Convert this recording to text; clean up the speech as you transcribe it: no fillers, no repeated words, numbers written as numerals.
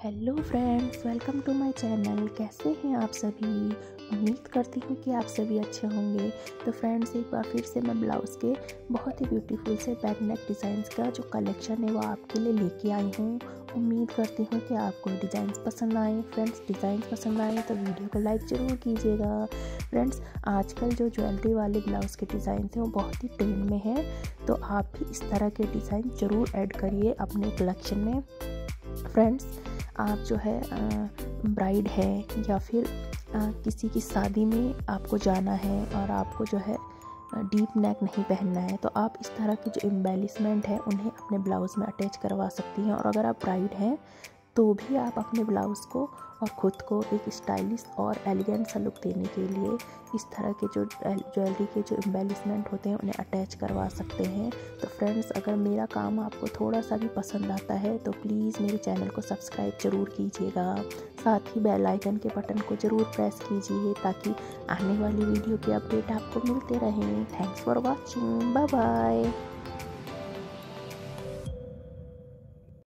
Hello friends, welcome to my channel. कैसे हैं आप सभी? उम्मीद करती हूँ कि आप सभी अच्छे होंगे। तो फ्रेंड्स, एक बार फिर से मैं ब्लाउज़ के बहुत ही ब्यूटीफुल से बैक नेक डिज़ाइंस का जो कलेक्शन है वो आपके लिए लेके आई हूँ। उम्मीद करती हूँ कि आपको डिज़ाइंस पसंद आए। फ्रेंड्स, डिज़ाइंस पसंद आए तो वीडियो को लाइक ज़रूर कीजिएगा। फ्रेंड्स, आजकल जो ज्वेलरी वाले ब्लाउज़ के डिज़ाइन हैं वो बहुत ही ट्रेंड में है, तो आप भी इस तरह के डिज़ाइन ज़रूर ऐड करिए अपने कलेक्शन में। फ्रेंड्स, आप जो है ब्राइड है या फिर किसी की शादी में आपको जाना है और आपको जो है डीप नेक नहीं पहनना है, तो आप इस तरह की जो एम्बेलिशमेंट है उन्हें अपने ब्लाउज़ में अटैच करवा सकती हैं। और अगर आप ब्राइड हैं तो भी आप अपने ब्लाउज़ को और ख़ुद को एक स्टाइलिश और एलिगेंट सा लुक देने के लिए इस तरह के जो ज्वेलरी के जो एम्बेलिशमेंट होते हैं उन्हें अटैच करवा सकते हैं। तो फ्रेंड्स, अगर मेरा काम आपको थोड़ा सा भी पसंद आता है तो प्लीज़ मेरे चैनल को सब्सक्राइब ज़रूर कीजिएगा। साथ ही बेल आइकन के बटन को ज़रूर प्रेस कीजिए ताकि आने वाली वीडियो के अपडेट आपको मिलते रहें। Thanks for watching. Bye bye.